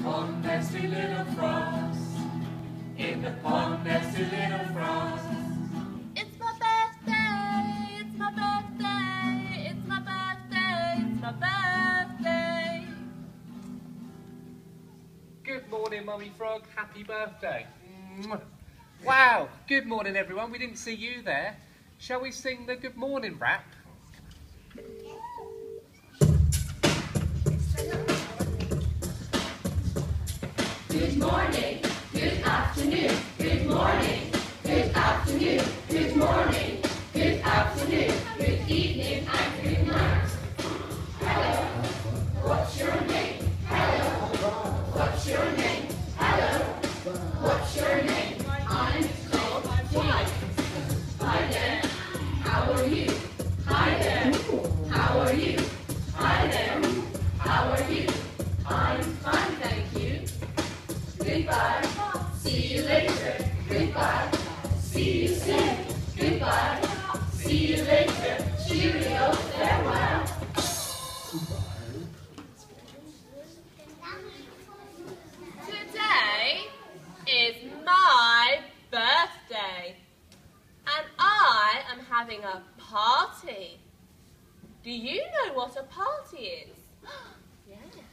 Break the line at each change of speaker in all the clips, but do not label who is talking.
pond there's two little frogs. In the pond there's two little frogs.
It's my birthday, it's my birthday, it's my birthday, it's my birthday.
Good morning, Mummy Frog. Happy birthday. Wow, good morning, everyone. We didn't see you there. Shall we sing the good morning rap?
Good morning, good afternoon, good morning, good afternoon, good morning, good afternoon, good evening and good night. Hello, what's your name? Hello, what's your name? Hello, what's your name? I'm called Jack. Hi there, how are you? Hi there, how are you? Hi there, how are you? I'm fine, thank you. Goodbye, see you later. Goodbye, see you soon. Goodbye, see you later. Cheerio, farewell.
Today is my birthday, and I am having a party. Do you know what a party is? Yeah.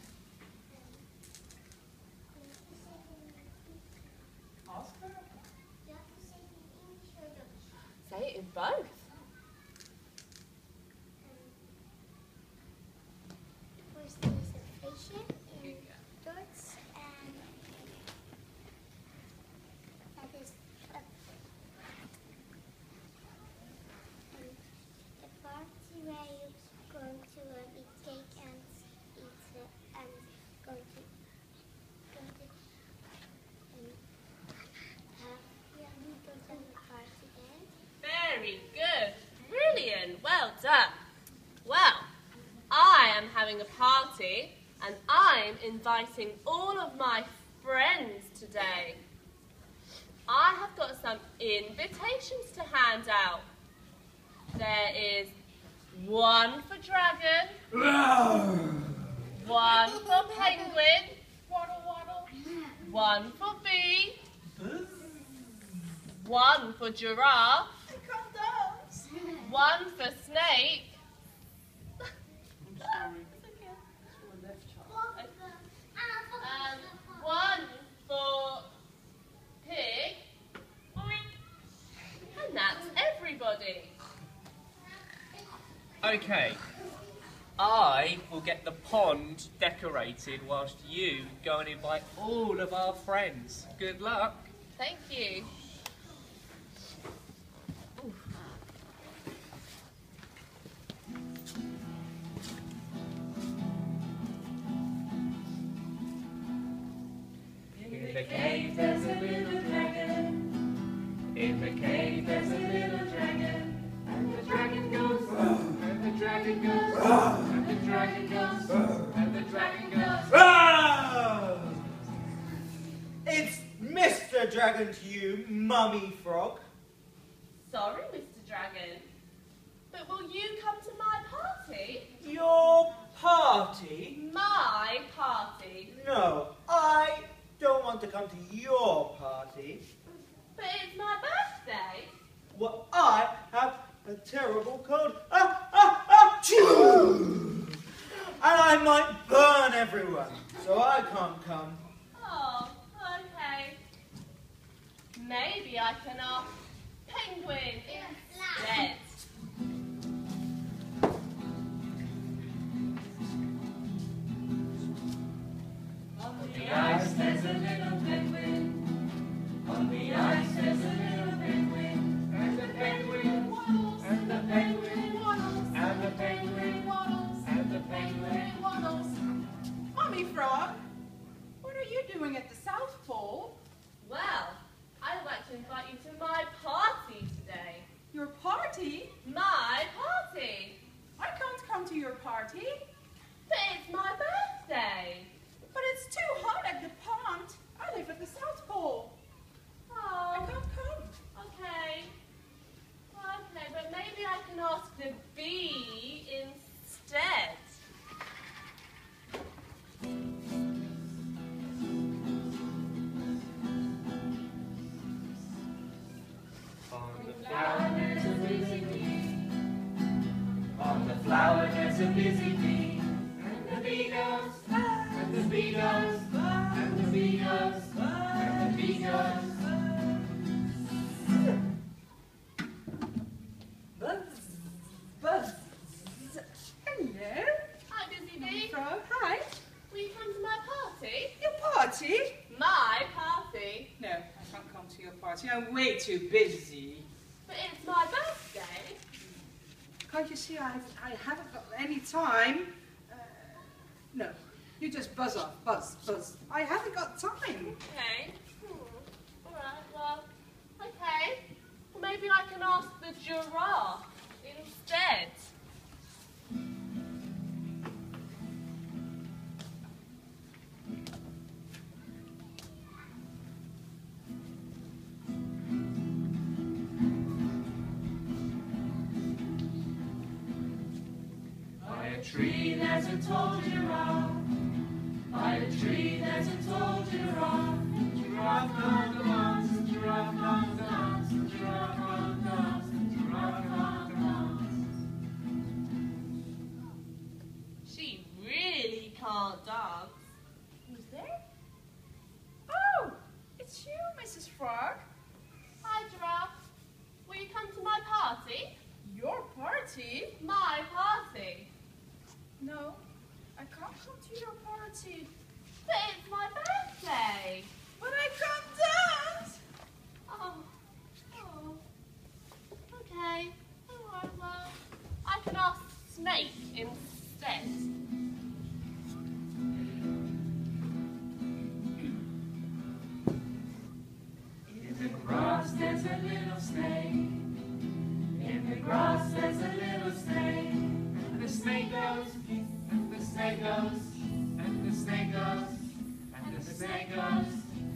Say it in both.
First there is a patient in Dutch, and that is the party where you're going to eat cake and eat and going to have a party then.
Very good. Brilliant. Well done. Well, I am having a party and I'm inviting all of my friends today. I have got some invitations to hand out. There is one for dragon, one for penguin, one for bee, one for giraffe, one for snake, and one for pig, and that's everybody.
Okay. I will get the pond decorated whilst you go and invite all of our friends. Good luck.
Thank you.
In the cave there's a little dragon. In the cave there's a little dragon. And the dragon goes, and the dragon goes, and the dragon goes, and the dragon goes.
Ah! It's Mr. Dragon to you, Mummy Frog.
Sorry, Mr. Dragon, but will you come to my party?
Your party?
My party.
No, I don't want to come to your party.
But it's my birthday.
Well, I have a terrible cold. Achoo! And I might burn everyone, so I can't come.
Oh, okay. Maybe I can ask Penguin instead.
On the ice there's a little penguin. On the ice there's a little penguin. And the penguin waddles. And the penguin waddles. And the penguin waddles. And the penguin waddles.
Mummy Frog, what are you doing at the South Pole?
Well, I'd like to invite you to my party today.
Your party?
My party.
I can't come to your party.
But it's my birthday.
But it's too hot at the pond. I live at the South Pole. I
Oh,
can't come.
okay. Okay, but maybe I can ask the bee instead.
Frog. Hi.
Will you come to my party?
Your party?
My party?
No, I can't come to your party. I'm way too busy.
But it's my birthday.
Can't you see I haven't got any time? No, you just buzz off. Buzz, buzz. I haven't got time.
Okay. Alright, well, okay. Well, maybe I can ask the giraffe instead.
By a tree there's a tall giraffe. By a tree there's a tall giraffe. Giraffe on the mountain, giraffe on the mountain, giraffe on the mountain, giraffe on the mountain.
She really can't dance.
Who's there? Oh, it's you, Mrs. Frog.
Hi, giraffe. Will you come to my party?
Your party?
My party.
No, I can't come to your party.
But it's my birthday.
But I can't dance.
Oh. Okay. Alright, well, I can ask Snake instead.
In the grass there's a little snake. In the grass there's a little snake. And the snake goes, and the snake goes, and the snake goes, and the snake goes.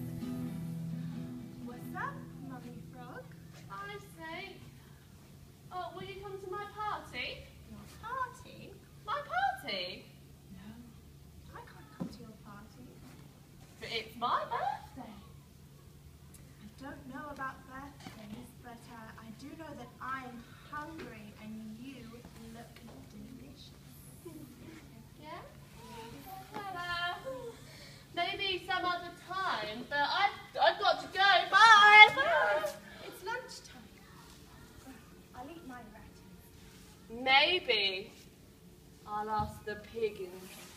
What's up, Mummy Frog?
I say, oh, will you come to my party?
Your party?
My party?
No, I can't come to your party.
But it's my birthday.
I don't know about birthdays, but I do know that I'm hungry and you look delicious.
Yeah? Well, maybe some other time, but I've got to go. Bye! Bye!
It's lunchtime. I'll eat my rat.
Maybe I'll ask the pig instead.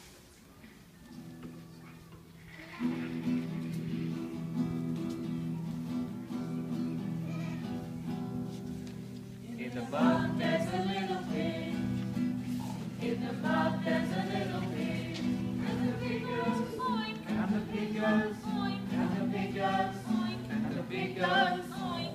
In the mud there's a little pig. In the mud there's a little pig. And the pig goes, oink. And the pig goes, oink. And the pig goes, oink. And the pig goes, oink.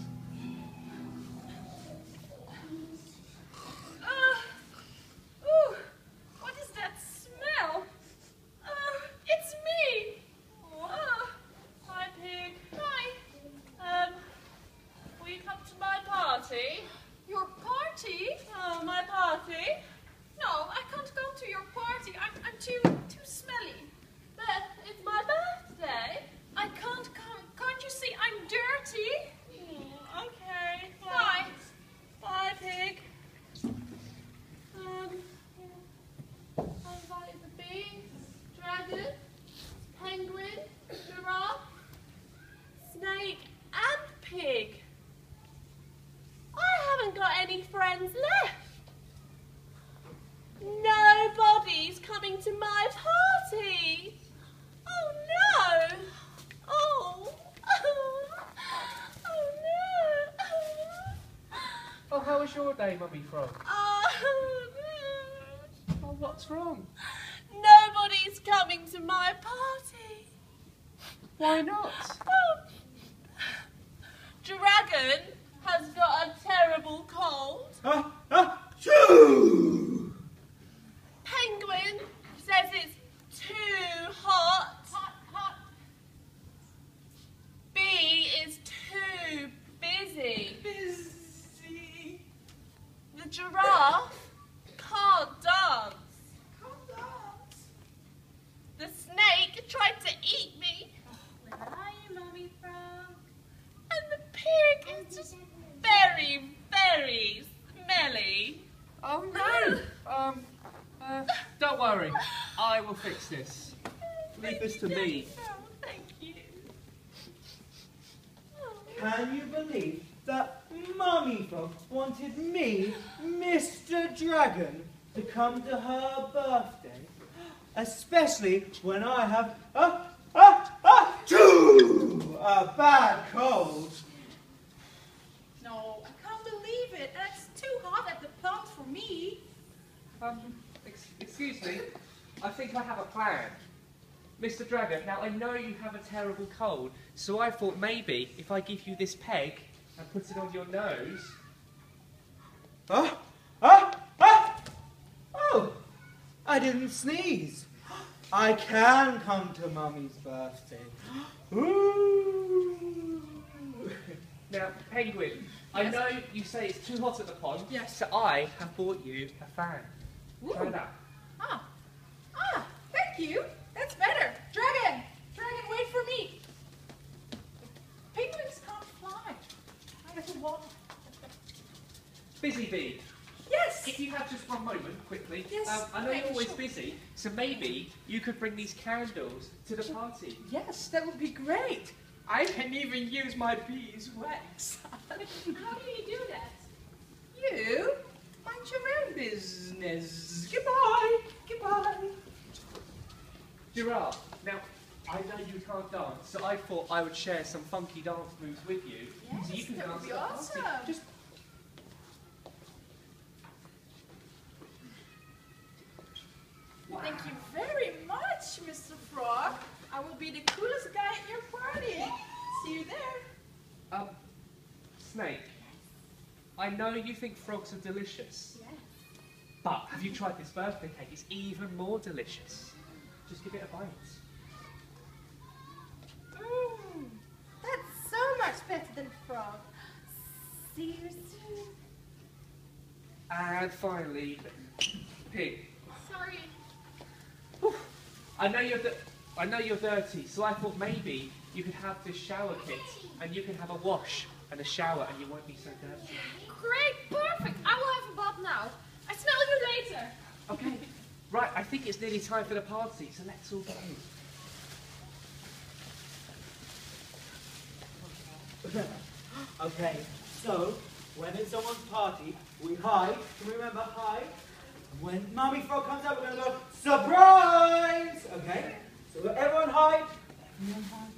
Ooh, what is that smell? It's me.
Hi, pig. Hi. Will you come to my party?
Your party?
Oh, my party?
No, I can't go to your party. I'm too smelly.
But it's my birthday.
I can't come. Can't you see I'm dirty?
Okay. Well,
Bye.
Bye, pig. I invited the bee, dragon, penguin, giraffe, snake, and pig. I haven't got any friends left. Nobody's coming to my party. Oh no! Oh no!
Oh, how was your day, Mummy Frog?
Oh,
Oh, what's wrong?
nobody's coming to my party.
Why not?
Dragon has got a terrible cold.
Shoo!
Penguin says it's too hot.
Hot.
Bee is too busy.
Busy.
The giraffe can't dance.
Can't dance.
The snake tried to eat me.
Where are you, Mummy Frog?
And the pig is just very, very smelly.
Oh no! Don't worry, I will fix this. Leave this to me.
Oh, thank you.
Can you believe that Mummy Frog wanted me, Mr. Dragon, to come to her birthday? especially when I have a bad cold.
No, I can't believe it. And it's too hot at the pump for me.
Excuse me. I think I have a plan. Mr. Dragon, now I know you have a terrible cold, so I thought maybe if I give you this peg and put it on your nose...
Oh, I didn't sneeze. I can come to Mummy's birthday. Ooh.
Now, Penguin, I know you say it's too hot at the pond,
Yes.
so I have bought you a fan. Try
Ooh.
that.
Thank you. That's better. Dragon, wait for me. Penguins can't fly. I have to walk.
Busy Bee,
Yes.
if you have just one moment, quickly.
Yes,
I know
okay,
you're always
sure.
busy, so maybe you could bring these candles to the party.
Yes, that would be great. I can even use my beeswax.
How do you do that?
You mind your own business. Goodbye.
Giraffe, now, I know you can't dance, so I thought I would share some funky dance moves with you, so you can
that
dance
would be
at the party.
awesome.
Just
Thank you very much, Mr. Frog. I will be the coolest guy at your party. See you there.
Snake, I know you think frogs are delicious.
Yes.
But have you tried this birthday cake? It's even more delicious. Just give it a bite.
That's so much better than frog. See you soon.
And finally, Pig.
Sorry.
I know you're dirty, so I thought maybe you could have this shower kit, and you can have a wash and a shower, and you won't be so dirty.
Great, perfect. I will have a bath now. I smell you later.
Okay, right. I think it's nearly time for the party, so let's all go.
Okay, so when it's someone's party, we hide. Can we remember hide? When Mummy Frog comes out, we're going to go, surprise! Okay, so everyone hide. Everyone hide.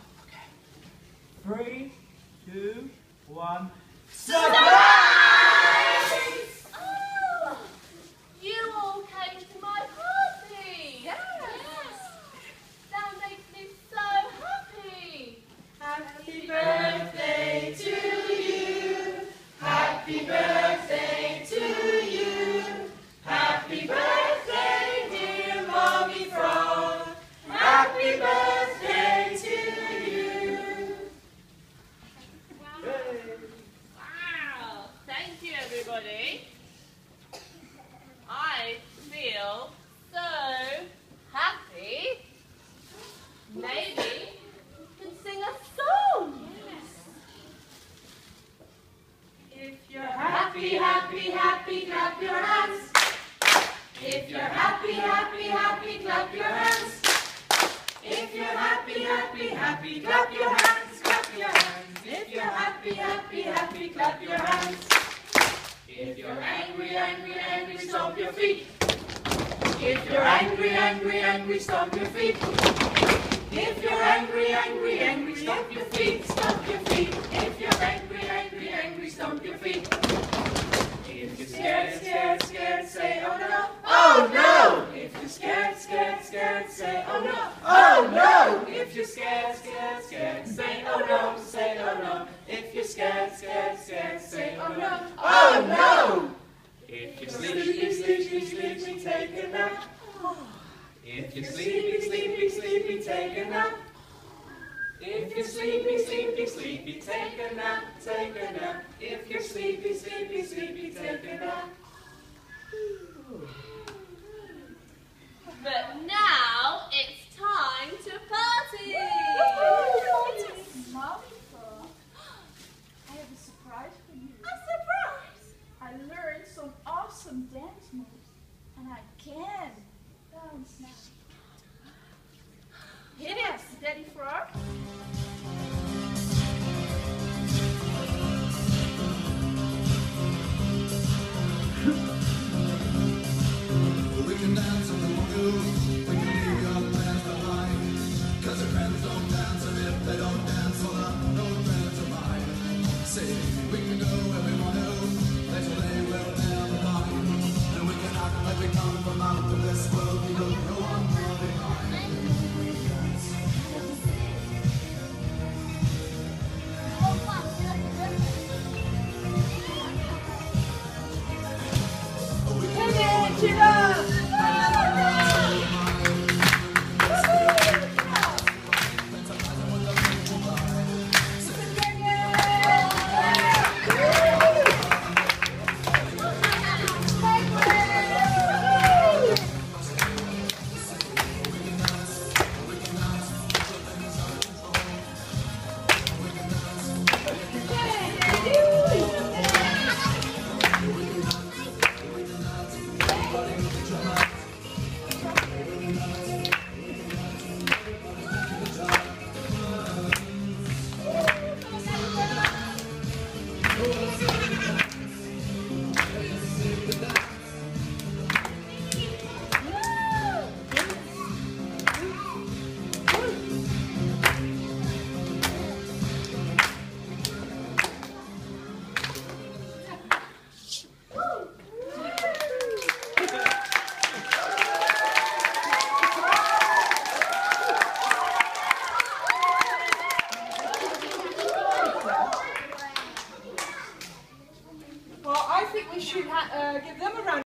Okay. 3, 2, 1. Surprise!
Oh, you all came to my party.
Yes.
That makes me so happy.
Happy birthday to you. Happy birthday to you. Happy birthday, dear Mommy Frog. Happy birthday to you.
Wow. Thank you, everybody. I feel so happy. Maybe we can sing a song.
If you're happy, happy, happy, clap your hands. If you're happy, happy, happy, clap your hands. If you're happy, happy, happy, clap your hands, clap your hands. If you're happy, happy, happy, clap your hands. If you're angry, angry, angry, stomp your feet. If you're angry, angry, angry, stomp your feet. If you're angry, angry, angry, stomp your feet, stomp your feet. If you're angry, angry, angry, stomp your feet. If you're scared, scared, scared, say oh no. Oh no! If you're scared, scared, scared, say oh no. Oh no! If you're scared, scared, scared, say oh no, say oh no. If you're scared, scared, scared, say oh no. Oh no! If you're sleepy, sleepy, sleepy, take a nap. If you're sleepy, sleepy, sleepy, take a nap. If you're sleepy, sleepy, sleepy, take a nap, take a nap. If you're sleepy, sleepy, sleepy, take a nap.
But now it's time to party.
Mommy Frog, I have a surprise for you.
A surprise.
I learned some awesome dance moves, and I can dance now. Hit it, Daddy Frog.
We can dance on the moon, we
think we should give them a round.